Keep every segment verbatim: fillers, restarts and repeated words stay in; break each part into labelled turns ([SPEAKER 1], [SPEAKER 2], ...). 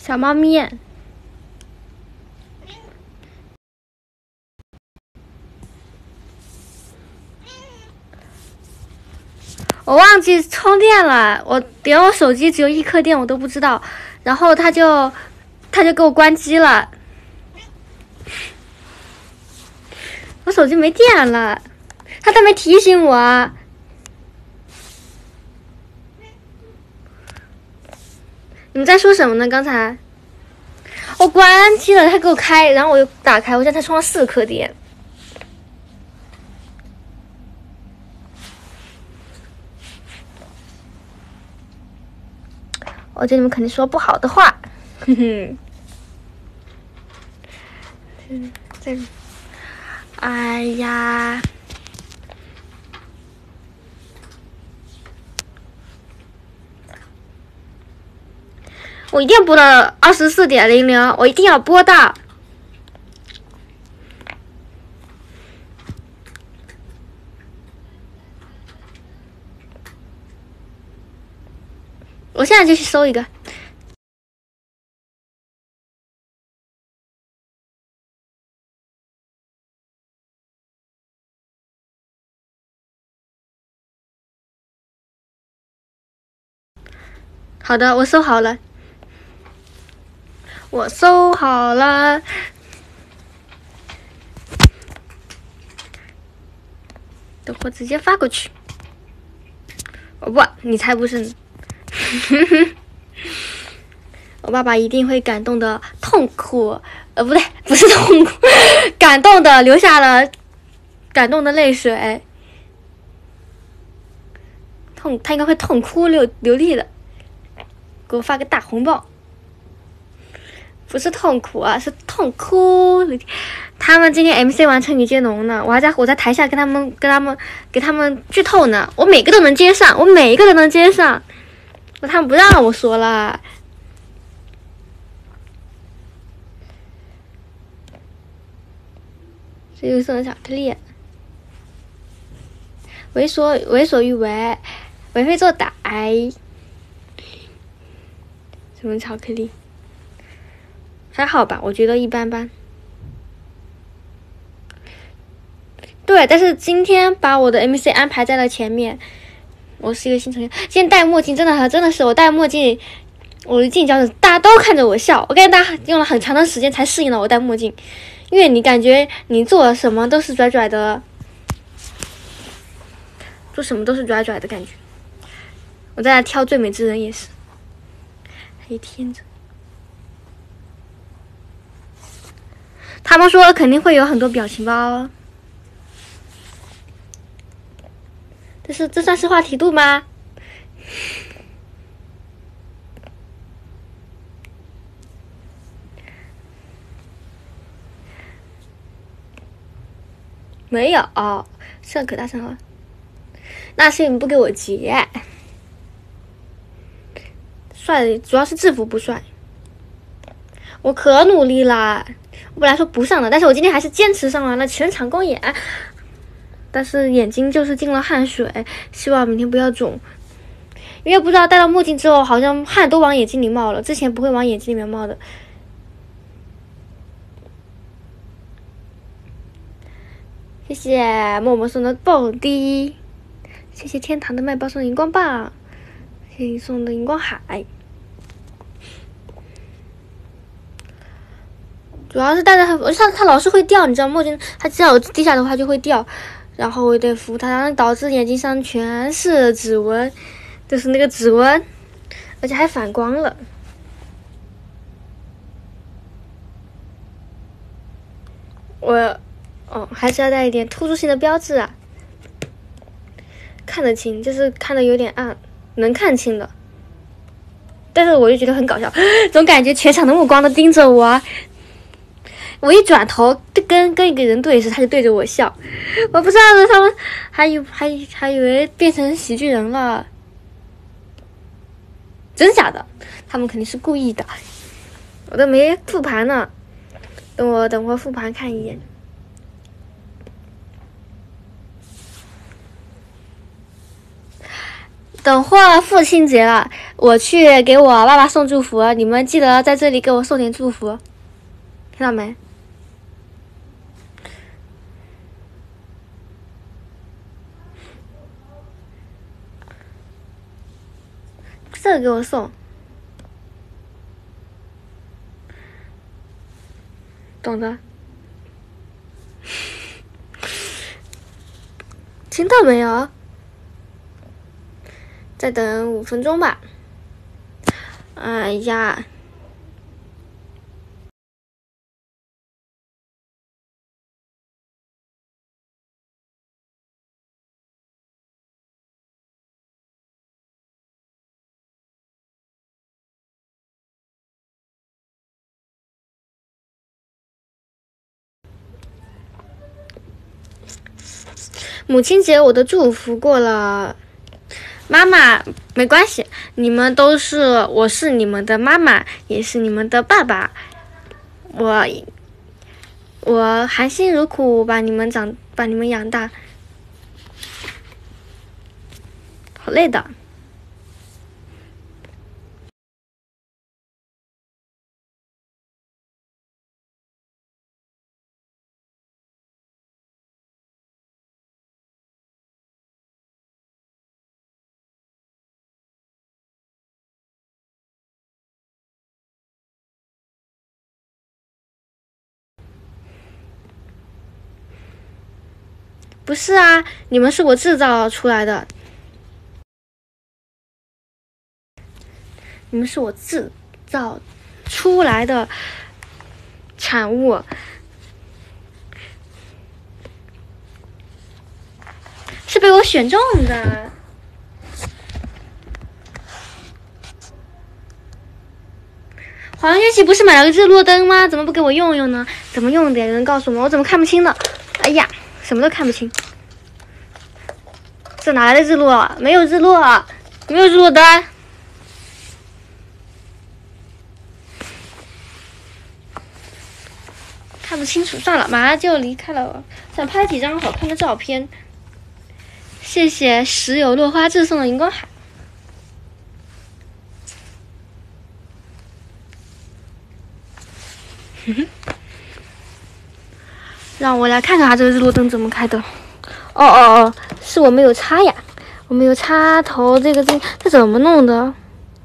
[SPEAKER 1] 小猫咪。我忘记充电了，我连我手机只有一颗电我都不知道，然后他就他就给我关机了，我手机没电了，他都没提醒我。你们在说什么呢？刚才我关机了，他给我开，然后我又打开，我现在才充了四颗电。我觉得你们肯定说不好的话，哼哼。嗯，这，哎呀，我一定播到二十四点零零，我一定要播到。我现在就去搜一个。好的，我搜好了，我搜好了。等会直接发过去。哦不，你才不是呢。我爸爸一定会感动的痛苦，呃，不对，不是痛苦，感动的流下了感动的泪水，痛，他应该会痛哭流流涕的，给我发个大红包。不是痛苦啊，是痛哭流涕。他们今天 M C 完成语接龙呢，我还在我在台下跟他们跟他们给他们剧透呢，我每个都能接上，我每一个都能接上，他们不让我说了。这又送了巧克力，为所为所欲为，为非作歹。什么巧克力？还好吧，我觉得一般般。对，但是今天把我的 M C 安排在了前面。我是一个新成员，今天戴墨镜真的真的是我戴墨镜，我一进教室大家都看着我笑，我感觉大家用了很长的时间才适应了我戴墨镜，因为你感觉你做什么都是拽拽的，做什么都是拽拽的感觉。我在那挑最美之人也是，还天真。他们说肯定会有很多表情包。这是这算是话题度吗？没有，上可大声了。那是你不给我截。帅，主要是制服不帅。我可努力啦，我本来说不上的，但是我今天还是坚持上完了全场公演。但是眼睛就是进了汗水，希望明天不要肿。因为不知道戴到墨镜之后，好像汗都往眼睛里冒了，之前不会往眼睛里面冒的。谢谢默默送的蹦迪，谢谢天堂的麦包送的荧光棒，谢谢你送的荧光海。主要是戴着很，像它老是会掉，你知道墨镜，它只要低下的话就会掉。然后我得扶它，然后导致眼睛上全是指纹，就是那个指纹，而且还反光了。我，哦，还是要带一点突出性的标志啊，看得清，就是看得有点暗，能看清的。但是我就觉得很搞笑，总感觉全场的目光都盯着我。我一转头跟跟一个人对视，他就对着我笑，我不知道呢，他们还以还还以为变成喜剧人了，真假的？他们肯定是故意的，我都没复盘呢，等我等会复盘看一眼。等会儿父亲节了， 我去给我爸爸送祝福，你们记得在这里给我送点祝福，听到没？这个给我送，懂的。听到没有？再等五分钟吧。哎呀，母亲节我的祝福过了。妈妈，没关系，你们都是，我是你们的妈妈，也是你们的爸爸。我，我含辛茹苦把你们长，把你们养大，好累的。不是啊，你们是我制造出来的，你们是我制造出来的产物，是被我选中的。黄月琪不是买了个日落灯吗？怎么不给我用用呢？怎么用的？有人告诉我，我怎么看不清呢？哎呀，什么都看不清。这哪来的日落？没有日落，没有日落灯。看不清楚，算了，马上就离开了。想拍几张好看的照片。谢谢石有落花志送的荧光海。让我来看看它这个日落灯怎么开的。哦哦哦，是我没有插呀，我没有插头，这个这这怎么弄的？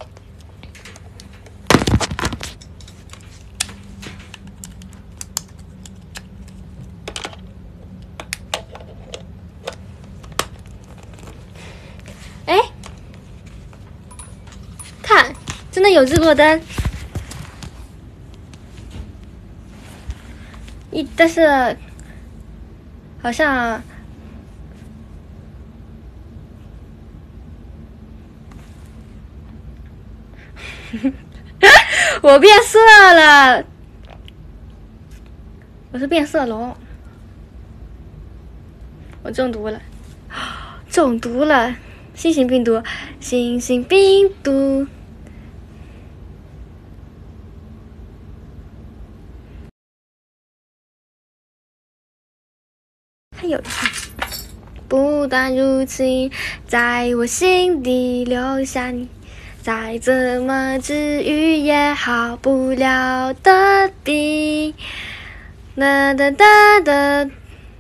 [SPEAKER 1] 哎，看，真的有日落灯。一但是好像我变色了，我是变色龙，我中毒了，中毒了，新型病毒，新型病毒。还有一句，不断入侵，在我心底留下你，再怎么治愈也好不了的病。哒哒哒哒。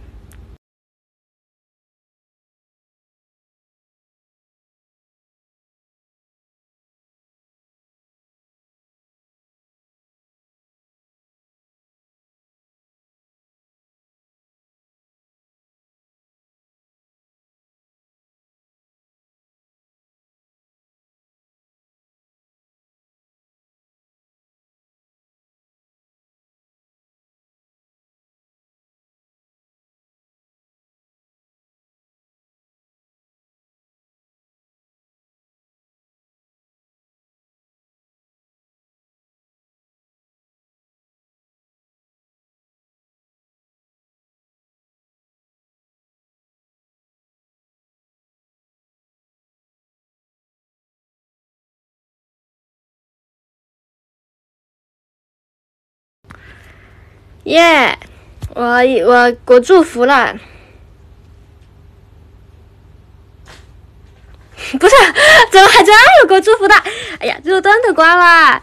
[SPEAKER 1] 耶、yeah, 我我我祝福了。 不是，怎么还真有个祝福的？哎呀，这个灯都关了。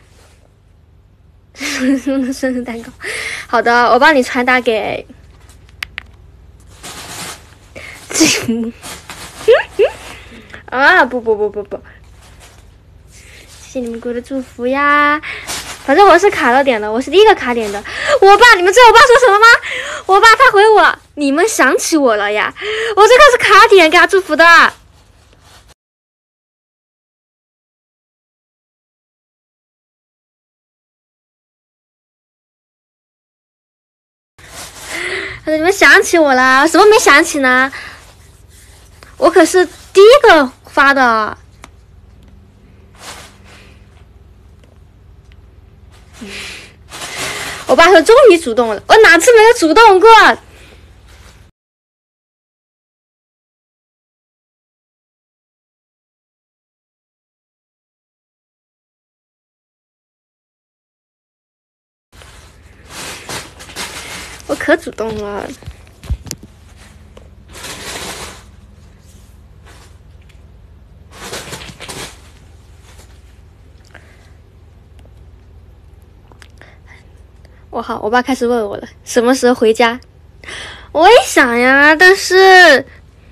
[SPEAKER 1] 生日蛋糕，好的，我帮你传达给。啊，不不不不不，谢谢你们给我的祝福呀！反正我是卡到点的，我是第一个卡点的。我爸，你们知道我爸说什么吗？我爸他回我，你们想起我了呀！我这个是卡点，给他祝福的。他说你们想起我了，什么没想起呢？我可是第一个发的。我爸说终于主动了，我哪次没有主动过？我可主动了。我好，我爸开始问我了，什么时候回家？我也想呀，但是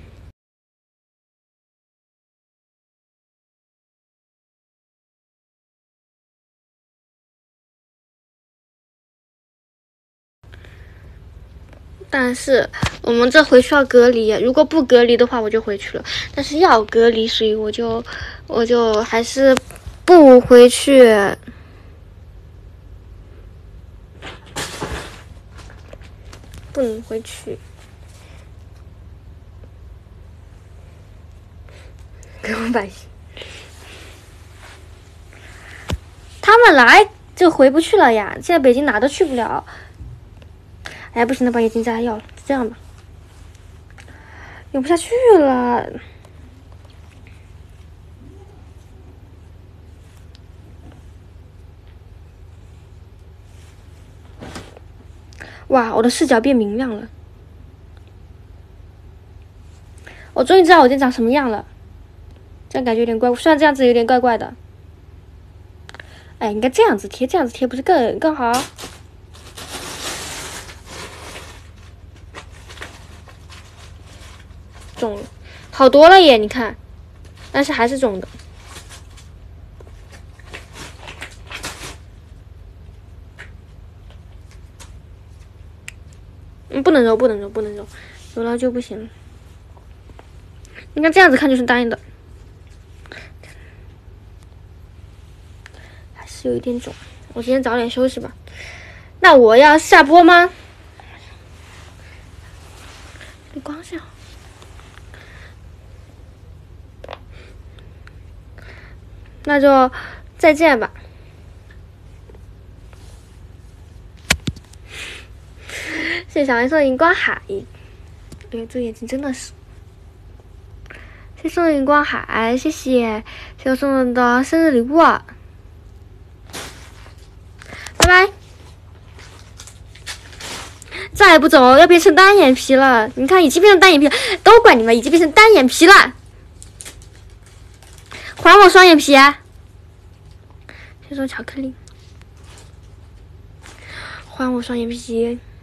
[SPEAKER 1] 但是我们这回去要隔离，如果不隔离的话，我就回去了。但是要隔离，所以我就我就还是不回去。不能回去，给我百姓，他们来就回不去了呀！现在北京哪都去不了。哎，不行，那把眼镜摘要了，这样吧，用不下去了。哇，我的视角变明亮了。我终于知道我今天长什么样了，这样感觉有点怪，虽然这样子有点怪怪的。哎，应该这样子贴，这样子贴不是更更好？肿了，好多了耶！你看，但是还是肿的。嗯，不能揉，不能揉，不能揉，揉了就不行了。你看这样子看就是答应的，还是有一点肿。我今天早点休息吧。那我要下播吗？你光线好。那就再见吧。谢谢小云送的荧光海，哎呀，这眼睛真的是。谢谢送的荧光海，谢谢，谢谢我送的生日礼物，拜拜。再也不走，要变成单眼皮了。你看，已经变成单眼皮了，都怪你们，已经变成单眼皮了。还我双眼皮！谢谢送巧克力，还我双眼皮！